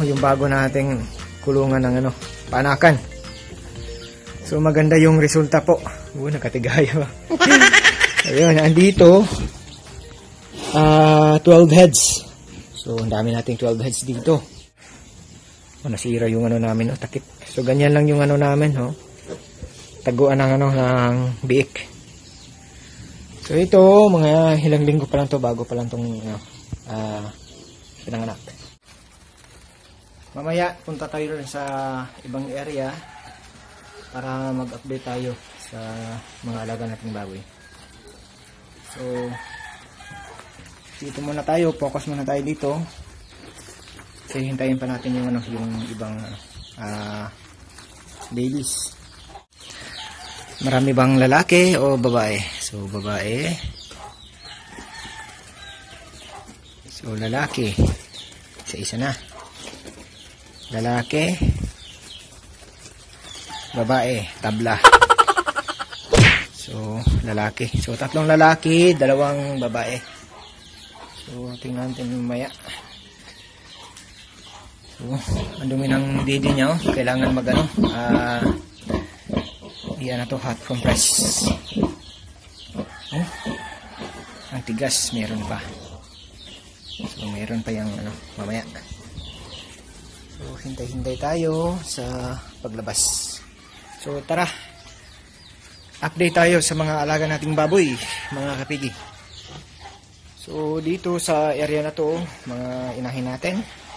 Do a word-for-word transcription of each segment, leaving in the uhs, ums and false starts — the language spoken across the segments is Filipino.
yung bago nating kulungan ng ano, panakan. So maganda yung resulta po. Oo, nakatigaya. Ayun, andito uh, twelve heads. So ang dami nating twelve heads dito. Oh, nasira yung ano namin, oh, takip. So ganyan lang yung ano namin, oh. Taguan ng ano ng biik. So ito, mga ilang linggo pa lang to, bago pa lang tong ano, uh, pinanganak. Mamaya punta tayo rin sa ibang area para mag-update tayo sa mga alaga nating baboy. So dito muna tayo, focus muna tayo dito. Kasi hintayin pa natin yung ano, yung ibang uh, babies. Marami bang lalaki o babae? So babae. So lalaki. Isa-isa na. Lalaki. Babae, tabla. So lalaki. So tatlong lalaki, dalawang babae. So tingnan natin mamaya. So ang dumi ng didi niya, oh. Kailangan magano, ah uh, yan na to, hot compress. Oh, ang tigas, meron pa. So meron pa yung ano, mamaya. So hintay-hintay tayo sa paglabas. So tara, update tayo sa mga alaga nating baboy, mga kapigi. So dito sa area na to, mga inahin natin.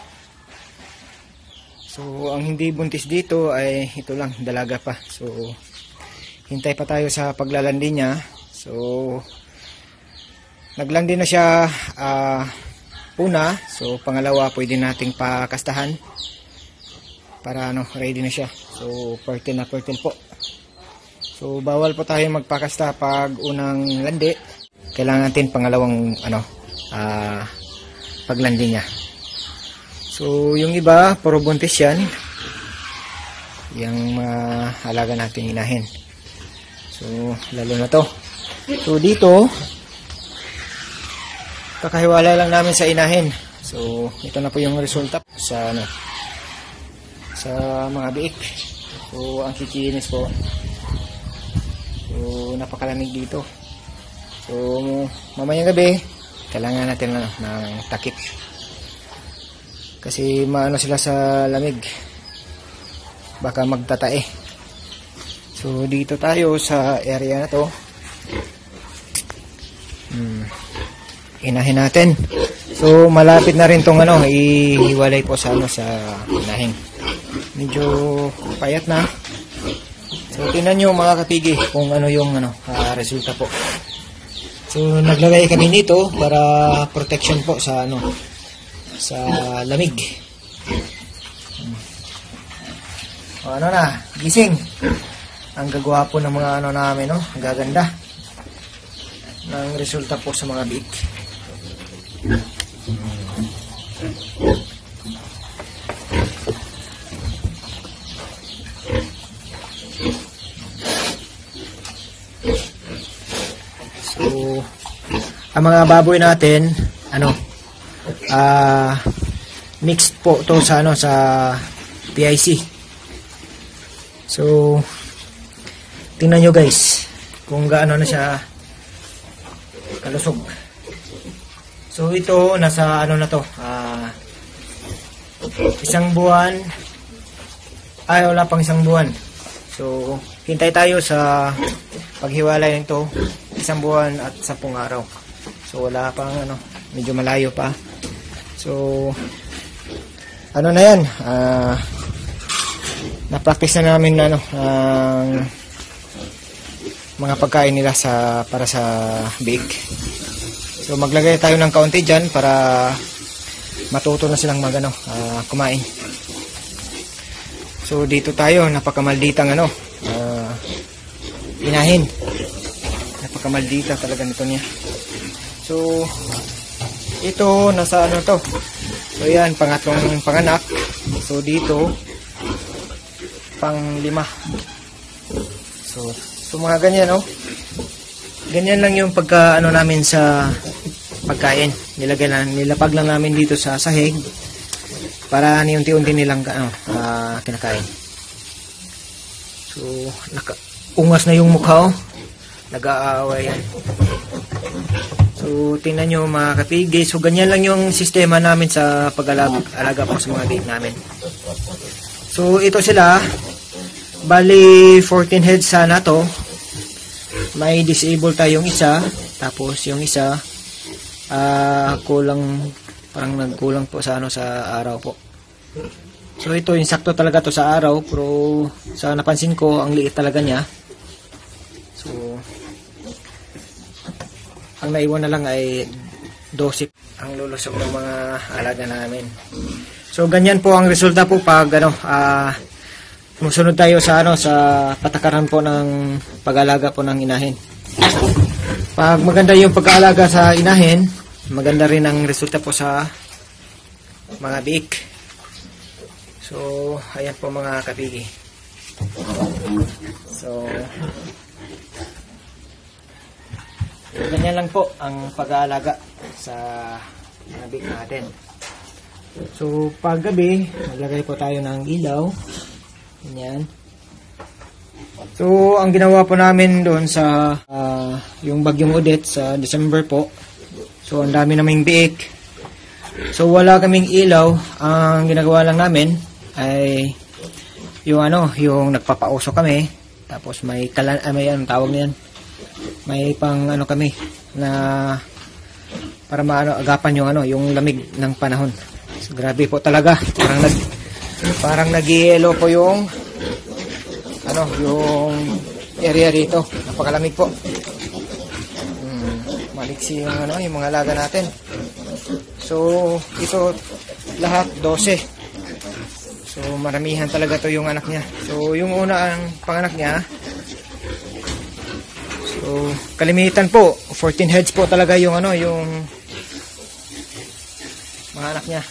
So ang hindi buntis dito ay ito lang, dalaga pa. So hintay pa tayo sa paglalandi niya. So naglandi na siya uh, una. So pangalawa pwede nating pakastahan para ano, ready na siya. So fertile na fertile po. So bawal po tayo magpakasta pag unang landi. Kailangan natin pangalawang ano, uh, paglandi niya. So yung iba puro buntis yan, yung uh, alaga natin inahin. So lalo na to. So dito kakahiwala lang namin sa inahin. So ito na po yung resulta sa ano, sa mga biik. So ang kikinis po. So napakalamig dito. So mamayang gabi kailangan natin ano, ng takip. Kasi maano sila sa lamig. Baka magtatae. So dito tayo sa area na to. Hmm. Inahin natin. So malapit na rin tong ano, ihiwalay po sa ano, sa inahin. Medyo payat na. So tingnan niyo mga kapigi kung ano yung ano, uh, resulta po. So naglagay kami nito para protection po sa ano, sa lamig. Hmm. O, ano na, gising. Ang gagwapo ng mga ano namin, no? Ang gaganda ng resulta po sa mga biik. So ang mga baboy natin ano, ah uh, mixed po to sa ano, sa P I C. So tingnan nyo guys kung gaano na siya kalusog. So ito nasa ano na to, uh, isang buwan, ay wala pang isang buwan. So hintay tayo sa paghiwalay nito, isang buwan at sampung araw. So wala pang ano, medyo malayo pa. So ano na yan, uh, na-practice na namin na ano, ang uh, mga pagkain nila sa para sa biik. So maglagay tayo ng kaunti dyan para matuto na silang mag, ano, uh, kumain. So dito tayo, napakamalditang ano, uh, inahin. Napakamaldita talaga nito niya. So ito nasa ano to. So yan, pangatlong panganak. So dito pang lima. So so mga ganyan, oh. Ganyan lang yung pagka ano namin sa pagkain. Nilagay lang, nilapag lang namin dito sa sahig para niunti-unti nilang ano, uh, kinakain. So, naka, ungas na yung mukha, oh. Nag-aaway yan. So, tingnan nyo mga kapigi. So, ganyan lang yung sistema namin sa pag-alaga po sa mga bake namin. So, ito sila. Bali, fourteen heads sana to. May disable tayong isa. Tapos, yung isa, uh, kulang, parang nagkulang po sa, ano, sa araw po. So, ito, yung sakto talaga to sa araw. Pero, sa napansin ko, ang liit talaga niya. So, ang naiwan na lang ay twelve ang lulusog ng mga alaga namin. So ganyan po ang resulta po pag ano ah uh, musunod tayo sa ano sa patakaran po ng pag-alaga po ng inahin. Pag maganda yung pag-aalaga sa inahin, maganda rin ang resulta po sa mga biik. So ayan po mga kapigi. So ganyan lang po ang pag-aalaga sa mga bake natin. So, pag gabi, maglagay po tayo ng ilaw. Ganyan. So, ang ginawa po namin doon sa uh, yung Bagyong Odette sa December po. So, ang dami naming bake. So, wala kaming ilaw. Ang ginagawa lang namin ay yung ano, yung nagpapauso kami. Tapos may kalan, ah, may anong tawag niyan. May pang ano kami na para maano agapan yung ano yung lamig ng panahon. So, grabe po talaga. Parang nag parang nag-yelo po yung ano yung area rito. Napakalamig po. Hmm, maliksi yung ano yung mga alaga natin. So ito lahat twelve. So maramihan talaga to yung anak niya. So yung una ang panganak niya. So, kalimitan po, fourteen heads po talaga yung ano, yung mga anak niya.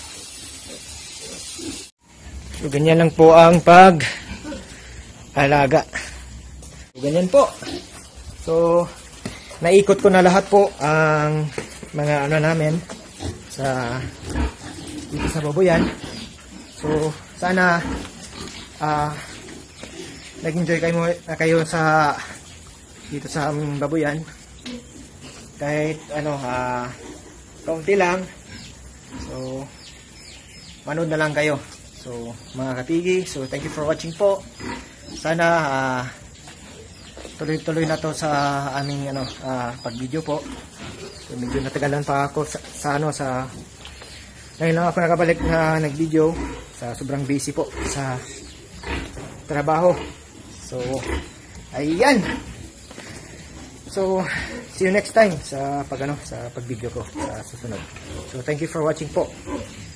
So, ganyan lang po ang pag-alaga. So, ganyan po. So, naikot ko na lahat po ang mga ano namin sa dito sa babuyan. So, sana ah uh, nag-enjoy kayo, kayo sa dito sa aming babuyan. Kahit ano ha, uh, kaunti lang. So manood na lang kayo. So mga kapigi, so thank you for watching po. Sana uh, tuloy-tuloy na to sa aming ano uh, pag-video po. So medyo natagalan pa ako sa, sa ano sa ngayon lang ako nakabalik na nag-video sa sobrang busy po sa trabaho. So ayan. So, see you next time sa pag ano, sa pag-video ko sa susunod. So, thank you for watching po.